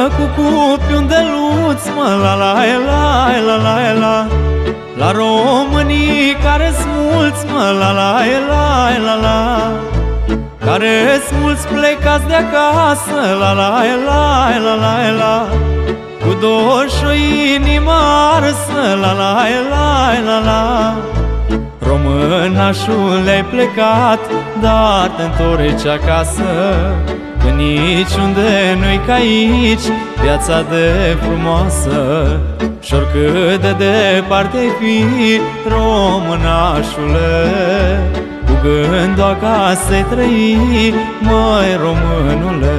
cu cupi unde luți, mă, la la la la la la. La românii care-s mulți, mă, la la la la la. Care-s mulți plecați de acasă, la la la la la la. Cu dor și o inimă arsă, la la la la la. Românașule, ai plecat, dar te întorci acasă, că niciunde nu-i ca aici viața de frumoasă. Și oricât de departe ai fi, românașule, cu gândul acasă-i trăi, măi, românule.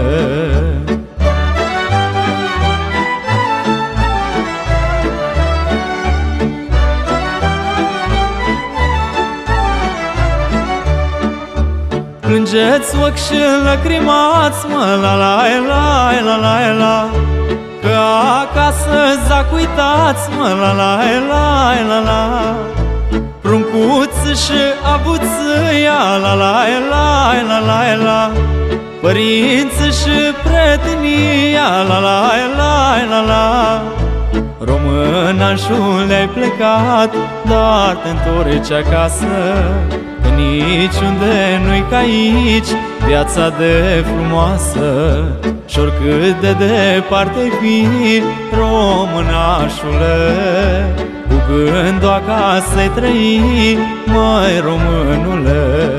Plângeți ochi și lăcrimați, mă, la la la la la la. Că acasă zac uitați, mă, la la la la la. Pruncuți și avuția, la la la la la la. Părinți și prietenia, la la la la la. Românașule, ai plecat, dar te întorci acasă, că niciunde nu-i ca aici viața de frumoasă. Și oricât de departe ai fi, românașule, cu gândul acasă-i trăi, măi, românule.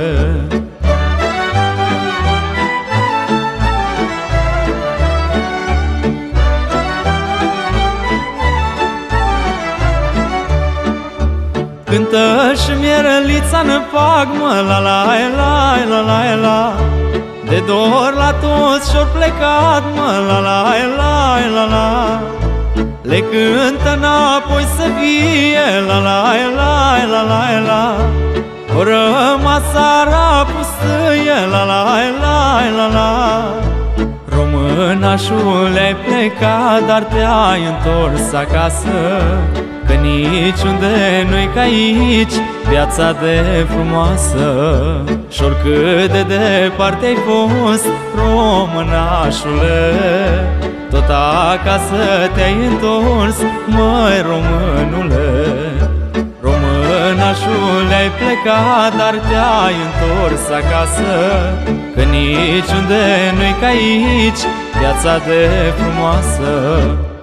Cântă și mierelița ne fac, mă, la la la la la la. De dor la toți și-or plecat, mă, la la la la la. Le cântă înapoi să vie, la la la la la la. O rămas țara pustie, la la la la la. Românașule, ai plecat, dar te-ai întors acasă, că niciunde nu-i ca aici viața de frumoasă. Și oricât de departe ai fost, românașule, tot acasă te-ai întors, măi, românule. Românașule, ai plecat, dar te-ai întors acasă, că niciunde nu-i ca aici viața de frumoasă.